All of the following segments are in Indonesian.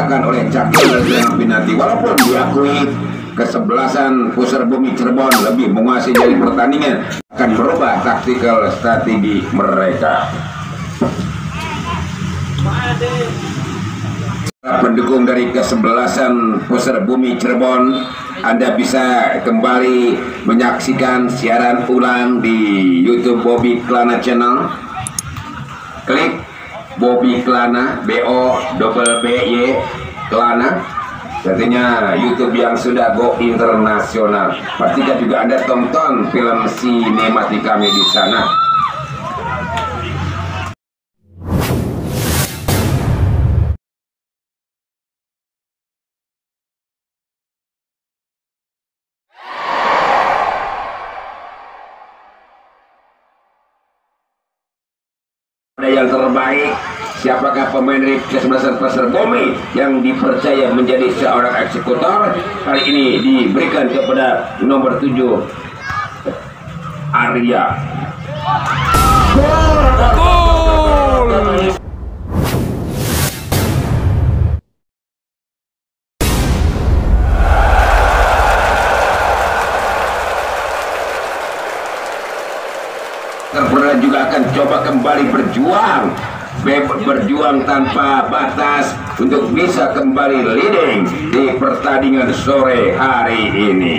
diciptakan oleh Cakil dan Pinati. Walaupun diakui kesebelasan Pusar Bumi Cirebon lebih menguasai dari pertandingan, akan merubah taktikal strategi mereka. Pendukung dari kesebelasan Pusar Bumi Cirebon, Anda bisa kembali menyaksikan siaran ulang di YouTube Bobby Klana Channel. Klik Bobby Klana, BOBBY Klana. Artinya YouTube yang sudah go internasional. Pastikan juga Anda tonton film sinematik kami di sana. Yang terbaik, siapakah pemain dari kesebelasan Pusar Bumi yang dipercaya menjadi seorang eksekutor? Kali ini diberikan kepada nomor 7 Arya. Gol! Terpernah juga akan coba kembali berjuang tanpa batas untuk bisa kembali leading di pertandingan sore hari ini.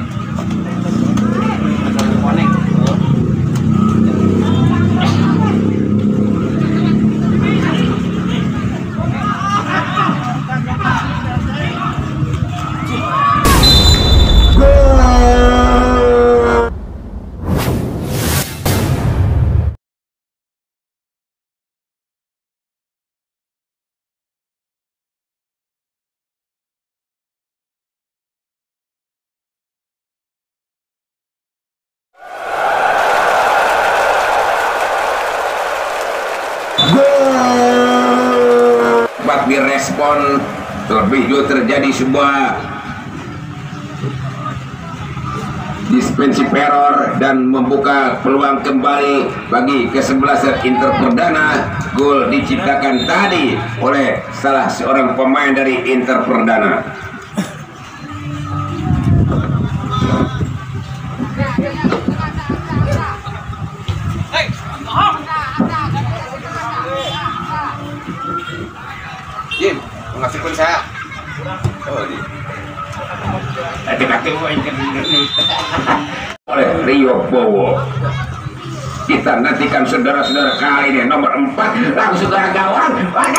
Direspon terlebih dulu terjadi sebuah dispensi error dan membuka peluang kembali bagi kesebelasan Inter Perdana. Gol diciptakan tadi oleh salah seorang pemain dari Inter Perdana. Jim, mengasih pun saya. Oh, oleh Rio Bowo. Kita nantikan saudara-saudara kali ini nomor 4 langsung ke gawang.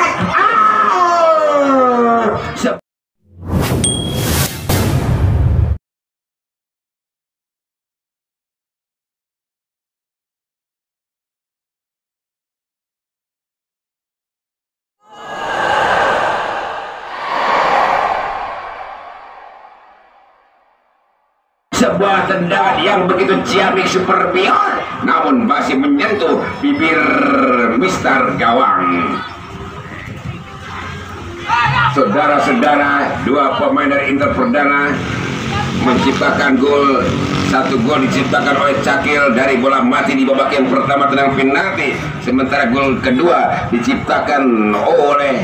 Sebuah tendangan yang begitu ciamik super pure, namun masih menyentuh bibir Mister Gawang. Saudara-saudara, dua pemain dari Inter Perdana menciptakan gol. Satu gol diciptakan oleh Cakil dari bola mati di babak yang pertama tenang penalti, sementara gol kedua diciptakan oleh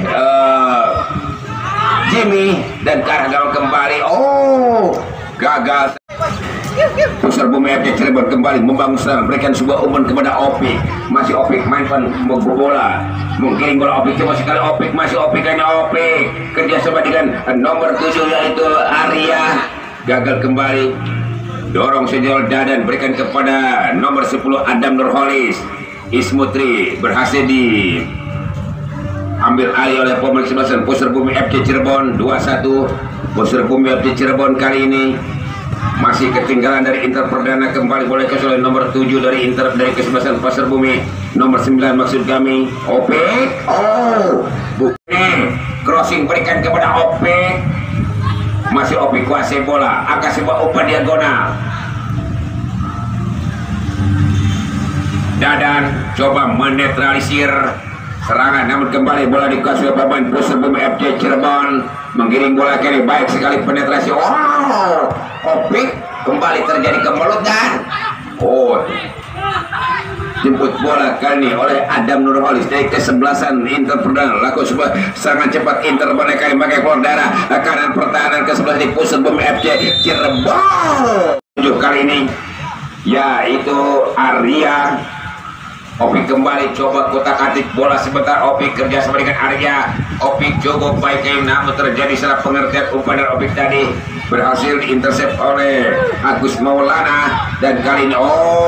Jimmy dan ke arah gawang kembali. Oh, gagal. Pusar Bumi FC Cirebon kembali membangun serangan, berikan sebuah umpan kepada Opik. Masih Opik mainkan bola, menggiring bola Opik, coba sekali Opik, masih Opik, hanya Opik kerjasama dengan nomor 7 yaitu Arya. Gagal kembali, dorong sejauh dadan, berikan kepada nomor 10 Adam Nurholis. Ismutri berhasil diambil alih oleh pemain kesebelasan Pusar Bumi FC Cirebon 2-1. Pusar Bumi FC Cirebon kali ini masih ketinggalan dari Inter Perdana. Kembali boleh oleh nomor 7 dari kesebelasan Pusar Bumi, nomor 9 maksud kami, Opik. Oh, bukan crossing, berikan kepada Opik. Masih Opik kuasai bola, akan sebuah umpan diagonal. Dadan coba menetralisir serangan, namun kembali bola dikuasai oleh pemain Pusar Bumi FC Cirebon, menggiring bola kiri, baik sekali penetrasi. Wow, Opik kembali terjadi kemelutan. Oh, jemput bola kali ini oleh Adam Nurholis dari kesebelasan Inter Perdana. Laku sebuah serangan cepat Inter mereka yang pakai keluar darah kanan pertahanan ke sebelah di pusat Bumi FC Cirebon. 7 kali ini yaitu Arya. Opik kembali coba kotak-atik bola sebentar. Opik kerja sama dengan Arya. Opik cukup baik, namun terjadi salah pengertian umpan dan Opik tadi berhasil diintersep oleh Agus Maulana. Dan kali ini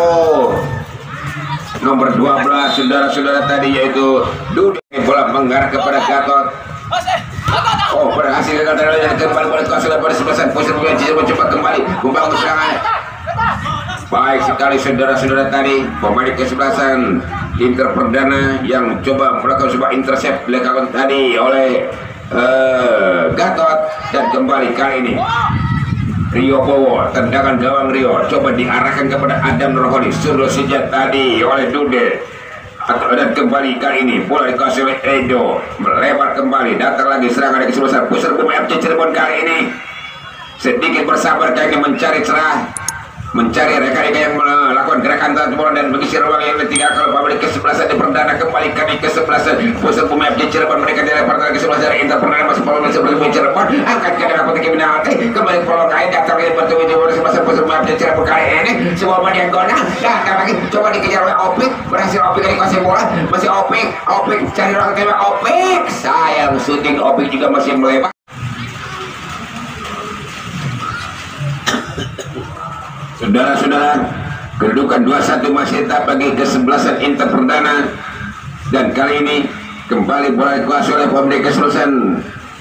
nomor 12 saudara-saudara tadi yaitu Dude, bola mengarah kepada Gatot. Berhasil gagal dan kembali bola kuasai pada sebelasan posisi mencoba kembali membangun serangan. Baik sekali saudara-saudara tadi pemain kesebelasan Inter Perdana yang coba melakukan sebuah intercept dilakukan tadi oleh Gatot. Dan kembali kali ini Rio Bowo, tendangan gawang Rio coba diarahkan kepada Adam Nurholis, sudah sejak tadi oleh Dude. Dan kembali kali ini bola dikuasai oleh Edo, melebar kembali, datang lagi serangan dari kesebelasan pusat Bumi FC Cirebon. Kali ini sedikit bersabar kali ini mencari cerah, mencari rekan-rekan yang melakukan gerakan tahan bola dan mengisi ruang yang ditinggalkan oleh kesebelasan di Perdana. Kembali kami kesebelasan pusat Bumi FC Cirebon, mereka dilempar dari kesebelasan Inter Perdana masih pola sebelah Bumi Cirebon, angkat ke dalam kotak penalti, kembali pola kain datang dari batu di bola kesebelasan pusat Bumi FC Cirebon. Kali ini sebuah bagian gona datang lagi coba dikejar oleh Opik, berhasil Opik dari kuasai bola, masih Opik cari ruang tembak Opik, sayang syuting Opik juga masih melebar. Saudara-saudara, kedudukan 2-1 masih tetap bagi kesebelasan Inter Perdana. Dan kali ini kembali bola dikuasai oleh pemain kesebelasan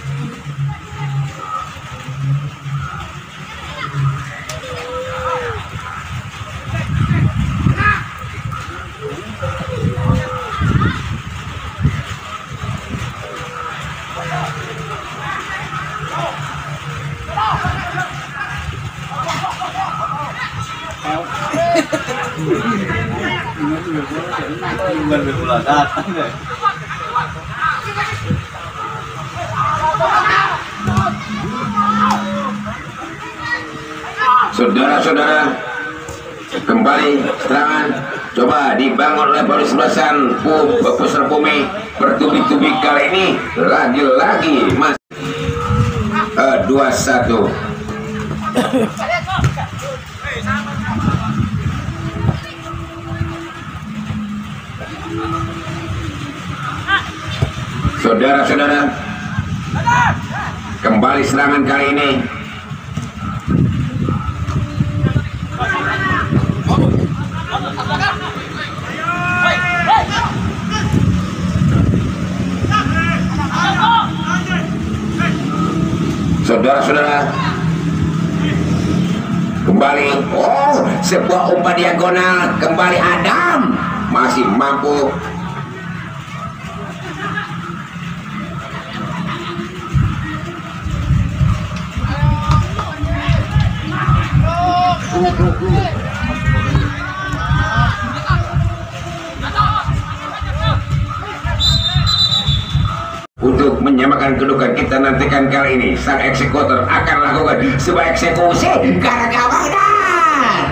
saudara-saudara, kembali serangan coba dibangun oleh pemain kesebelasan Pusat Bumi bertubi-tubi. Kali ini lagi-lagi masih 2-1. Saudara-saudara, kembali serangan kali ini saudara-saudara, kembali sebuah umpan diagonal, kembali Adam masih mampu untuk menyamakan kedudukan. Kita nantikan kali ini sang eksekutor akan lakukan sebuah eksekusi karena gawang dan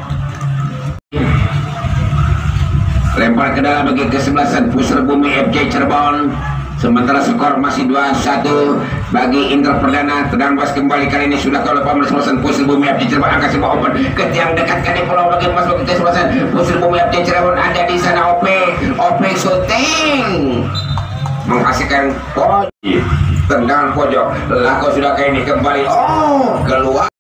lempar ke dalam bagi kesebelasan Pusat Bumi FC Cirebon. Sementara skor masih 2-1 bagi Inter Perdana. Tendangan bebas kembali kali ini sudah kalau pemain kesebelasan Pusat Bumi FC Cirebon angkat sebuah open ke tiang dekat kali pulau bagi emas bagi kesebelasan Pusat Bumi FC Cirebon. Ada di sana Opik shooting menghasilkan pojok, tendangan pojok. Laku sudah kayak ini kembali keluar.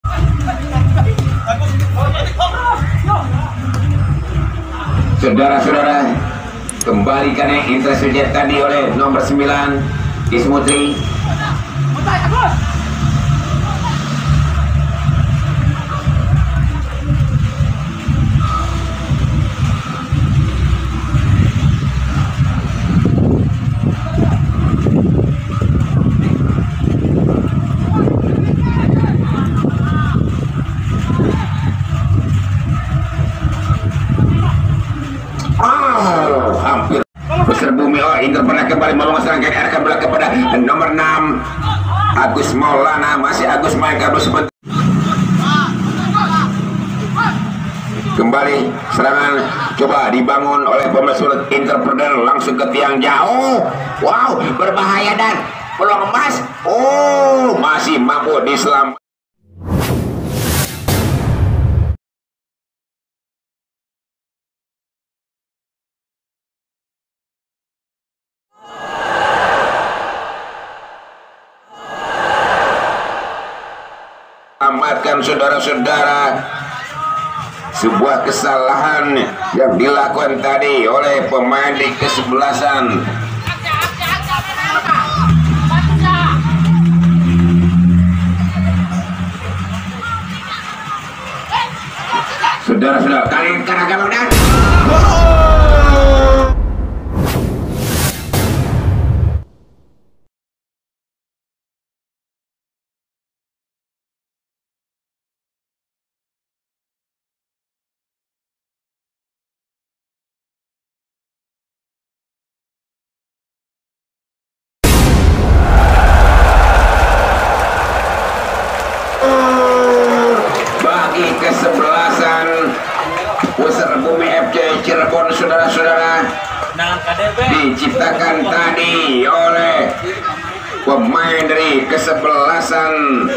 Saudara-saudara, kembali kan yang intercept tadi oleh nomor 9 Ismutri. Hampir Pusat Bumi Inter pernah kembali melongo serangkaian akan bola kepada nomor 6 Agus Maulana. Masih Agus main kabel sebentar. Kembali serangan coba dibangun oleh pemain Interpreter langsung ke tiang jauh. Wow, berbahaya dan peluang emas. Oh, masih mampu diselamatkan. Selamatkan saudara-saudara. Sebuah kesalahan yang dilakukan tadi oleh pemain di kesebelasan. Saudara-saudara, kalian karagam dan kesebelasan Pusar Bumi FC Cirebon, saudara-saudara, diciptakan tadi oleh pemain dari kesebelasan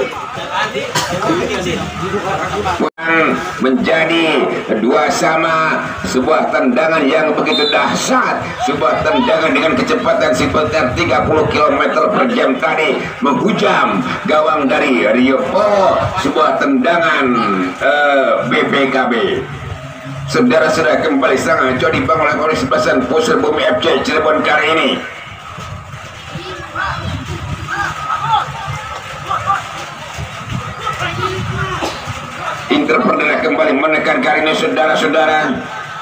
menjadi 2-2. Sebuah tendangan yang begitu dahsyat, sebuah tendangan dengan kecepatan sekitar 30 km per jam tadi menghujam gawang dari Rio. Sebuah tendangan BPKB. Saudara-saudara, kembali serangan coba dibangun oleh kesebelasan Pusar Bumi FC Cirebon kali ini. Interpreter kembali menekan kali ini, saudara-saudara.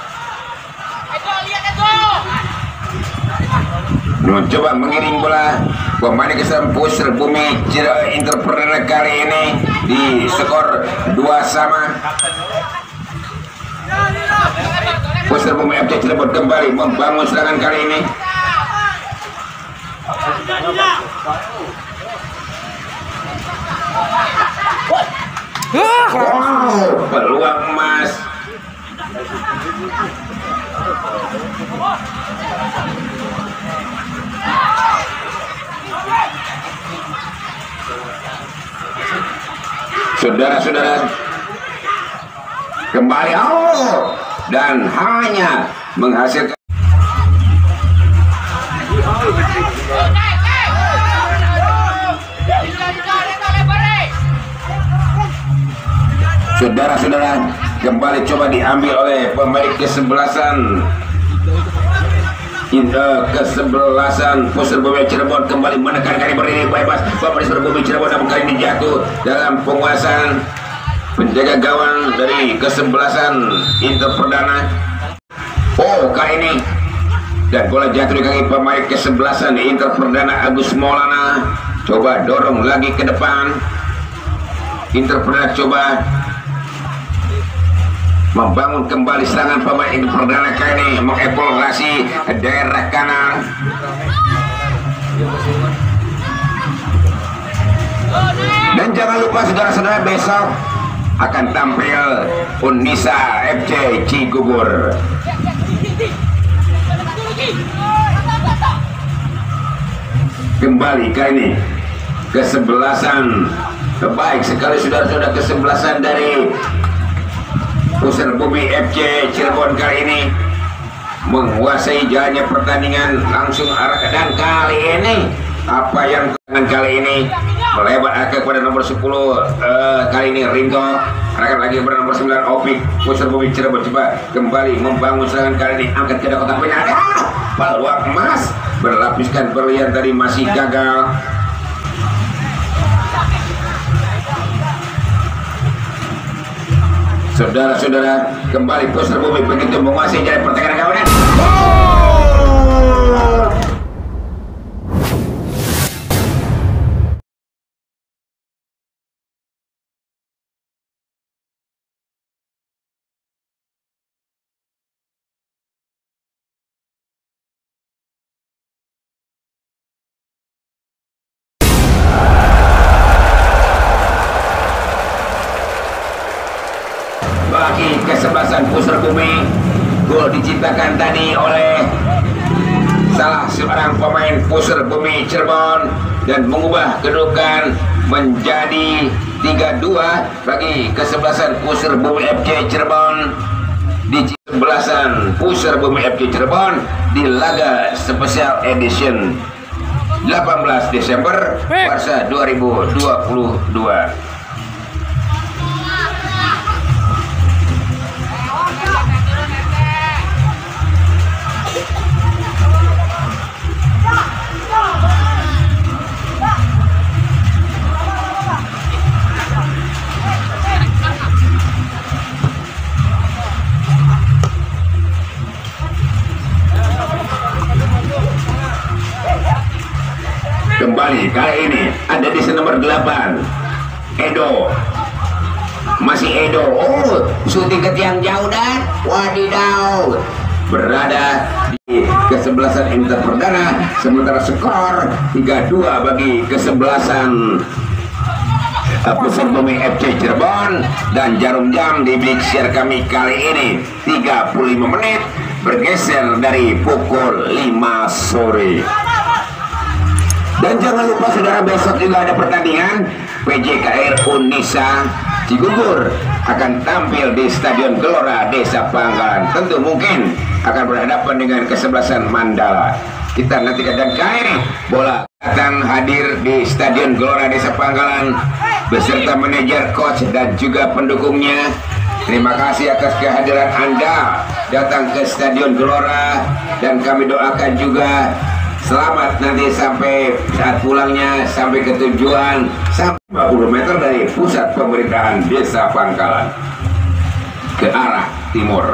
Mencoba mengirim bola. Pemain kesebelasan Pusar Bumi Interpreter kali ini di skor 2-2. Pusar Bumi FC Cirebon kembali membangun serangan kali ini. Wow, peluang emas. Saudara-saudara, kembali dan hanya menghasilkan saudara-saudara, kembali coba diambil oleh pemain kesebelasan Pusar Bumi Cirebon kembali menekan kali berdiri bebas. Pemain Pusar Bumi Cirebon namun kali ini jatuh dalam penguasaan penjaga gawang dari kesebelasan Inter Perdana. Kali ini dan bola jatuh di kaki pemain kesebelasan Inter Perdana Agus Maulana. Coba dorong lagi ke depan. Inter Perdana coba membangun kembali serangan. Pemain Inter Perdana kali ini mengevaluasi daerah kanan. Dan jangan lupa saudara-saudara, besok akan tampil Unisa FC Cigugur. Kembali kali ini kesebelasan baik sekali saudara-saudara, kesebelasan dari Pusar Bumi FC Cirebon kali ini menguasai jalannya pertandingan langsung arah. Dan kali ini apa yang kali ini melebar kepada nomor 10 kali ini Ringo, akan lagi kepada nomor 9 Opik. Pusar Bumi Cirebon coba kembali membangun serangan kali ini, angkat ke kotak penalti. Peluang emas berlapiskan berlian tadi masih gagal. Saudara-saudara, kembali Pusar Bumi begitu menguasai jalan pertandingan kawanan. Bagi kesebelasan Bumi. Gol diciptakan tadi oleh salah seorang pemain Pusar Bumi Cirebon dan mengubah kedudukan menjadi 3-2 bagi kesebelasan Pusar Bumi FC Cirebon di kesebelasan Pusar Bumi FC Cirebon di laga spesial edition 18 Desember Warsa 2022. Kembali kali ini ada di nomor 8 Edo, masih Edo. Oh, syuting ke tiang jauh dan wadidaw, berada di kesebelasan Inter Perdana, sementara skor 3-2 bagi kesebelasan Pusar Bumi FC Cirebon. Dan jarum jam di big share kami kali ini 35 menit bergeser dari pukul 5 sore. Dan jangan lupa saudara, besok juga ada pertandingan PJKR Unisa Cigugur akan tampil di Stadion Gelora Desa Pangkalan. Tentu mungkin akan berhadapan dengan kesebelasan Mandala. Kita nantikan, dan kali ini bola akan hadir di Stadion Gelora Desa Pangkalan beserta manajer, coach dan juga pendukungnya. Terima kasih atas kehadiran Anda datang ke Stadion Gelora, dan kami doakan juga selamat nanti sampai saat pulangnya sampai ke tujuan, sampai 50 meter dari pusat pemerintahan Desa Pangkalan ke arah timur.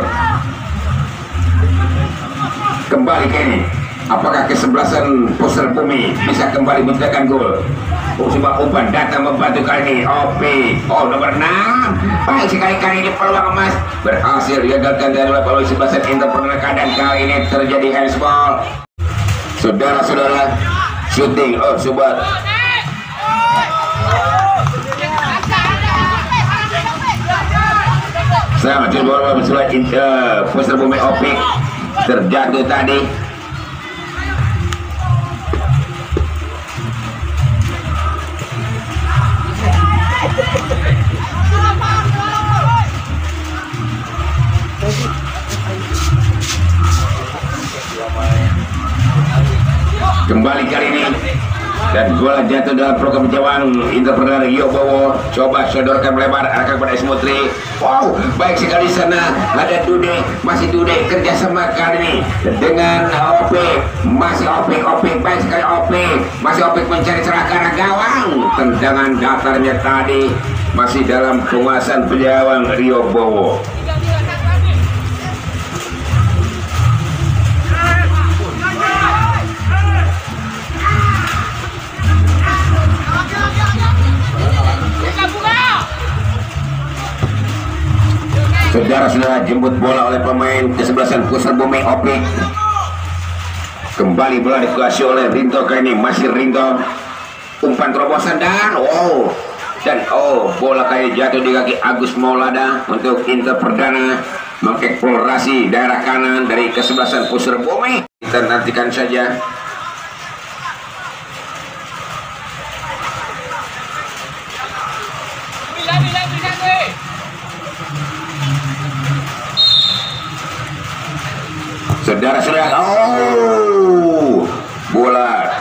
Kembali ke ini, apakah kesebelasan Pusar Bumi bisa kembali menciptakan gol? Coba umpan datang membantu kali ini OP. Oh, nomor 6 baik sekali kali ini, peluang emas berhasil digagalkan dari oleh kesebelasan Inter Perdana, dan kali ini terjadi handsball. Saudara-saudara, syuting, oh sobat, selamat bola bersulat Pusar Bumi Opik terjatuh tadi. Kembali kali ini, dan bola jatuh dalam program jawang Inter Perdana. Rio Bowo coba sodorkan melebar arahkan pada Esmutri. Wow, baik sekali sana, ada Dude, masih Dude kerjasama kali ini dengan OP, masih Opik, baik sekali Opik, masih Opik mencari celah ke arah gawang. Tendangan datarnya tadi masih dalam penguasaan penjawang Rio Bowo. Saudara-saudara, jemput bola oleh pemain kesebelasan Pusar Bumi Opik. Kembali bola dikuasai oleh Rinto, kali ini masih Rinto. Umpan terobosan dan bola kali jatuh di kaki Agus Maulada untuk Inter Perdana mengeksplorasi daerah kanan dari kesebelasan Pusar Bumi. Kita nantikan saja. Saudara-saudara, oh, bola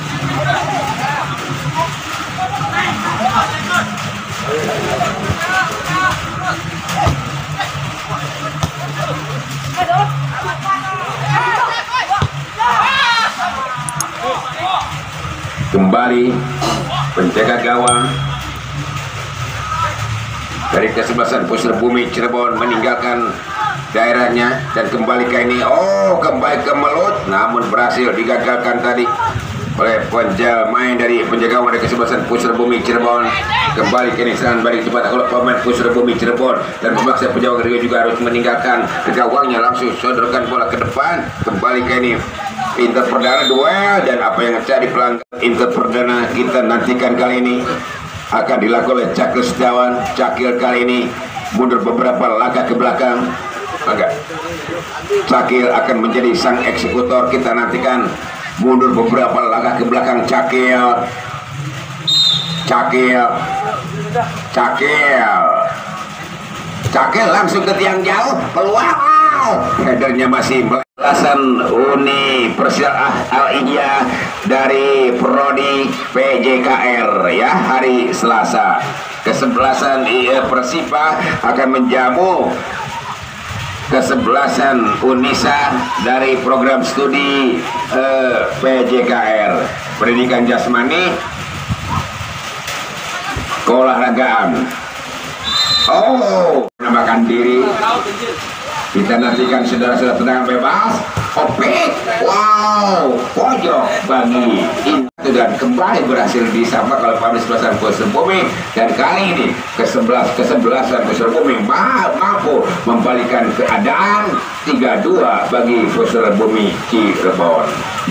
kembali penjaga gawang dari kesebelasan Pusar Bumi Cirebon meninggalkan daerahnya dan kembali ke ini. Oh, kembali ke Melut, namun berhasil digagalkan tadi oleh main dari penjaga gawang dari kesebelasan Pusar Bumi Cirebon. Kembali ke ini serangan balik cepat kalau pemain Pusar Bumi Cirebon, dan memaksa penjaga Rio juga harus meninggalkan gawangnya, langsung sodorkan bola ke depan. Kembali ke ini Inter Perdana duel, dan apa yang terjadi pelanggan Inter Perdana kita nantikan kali ini akan dilakukan oleh Cakil Setiawan. Cakil kali ini mundur beberapa langkah ke belakang Agak. Cakil akan menjadi sang eksekutor. Kita nantikan. Mundur beberapa langkah ke belakang. Cakil langsung ke tiang jauh. Peluang. Headernya masih belasan Uni Persial Al-Ijah dari Prodi PJKR ya, hari Selasa. Kesebelasan Persipa akan menjamu kesebelasan Unisa dari program studi PJKR Pendidikan Jasmani Keolahragaan. Menambahkan diri. Kita nantikan saudara-saudara tendangan bebas. Opik, wow, pojok bagi itu dan kembali berhasil disambak oleh pemain kesebelasan Pusar Bumi, dan kali ini kesebelasan Pusar Bumi mampu membalikan keadaan 3-2 bagi Pusar Bumi Cirebon.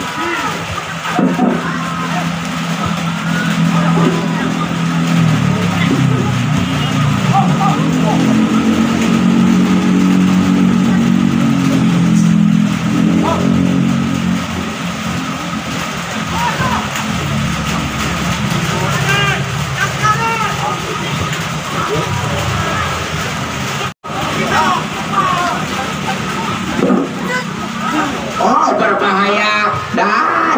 Berbahaya dan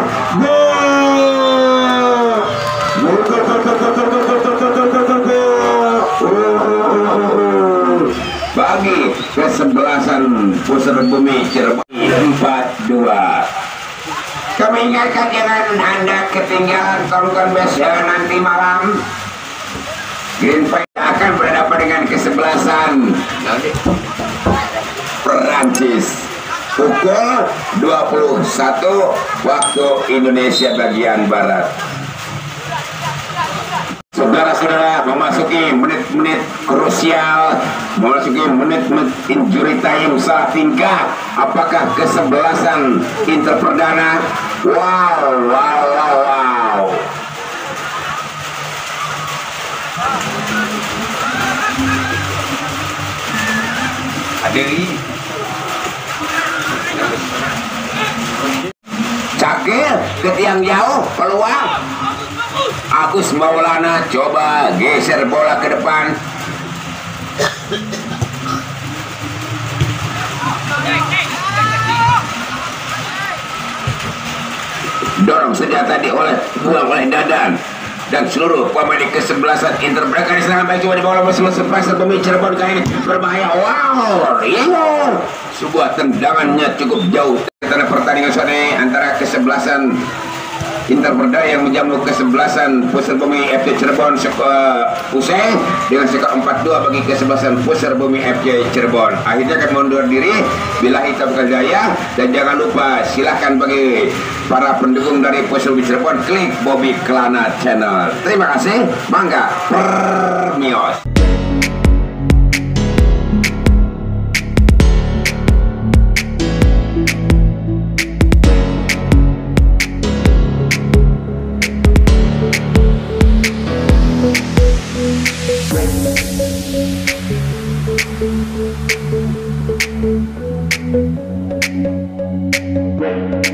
bagi kesebelasan Pusar Bumi Cirebon 4-2. Kami ingatkan jangan Anda ketinggalan tonton besok nanti malam. Green Fight akan berhadapan dengan kesebelasan Perancis pukul 21 waktu Indonesia bagian Barat. Saudara-saudara, memasuki menit-menit krusial, memasuki menit-menit injury time salah tingkah. Apakah kesebelasan Inter Perdana? Wow. Adeli Cakil ke tiang jauh, peluang. Agus Maulana coba geser bola ke depan. Dorong senjata buang oleh Dadan dan seluruh pemain kesebelasan Inter Perdana. Di serangan baik coba di bawah Pusar Bumi Cirebon kali ini berbahaya. Wow, sebuah tendangannya cukup jauh. Tanda pertandingan sore antara kesebelasan Inter Perdana yang menjamu kesebelasan Pusar Bumi FC Cirebon usai dengan skor 4-2 bagi kesebelasan Pusar Bumi FC Cirebon. Akhirnya akan mundur diri. Billahi taufiq hidayah, dan jangan lupa silahkan bagi para pendukung dari Pusar Bumi Cirebon klik Bobby Kelana Channel. Terima kasih, mangga permios. Right.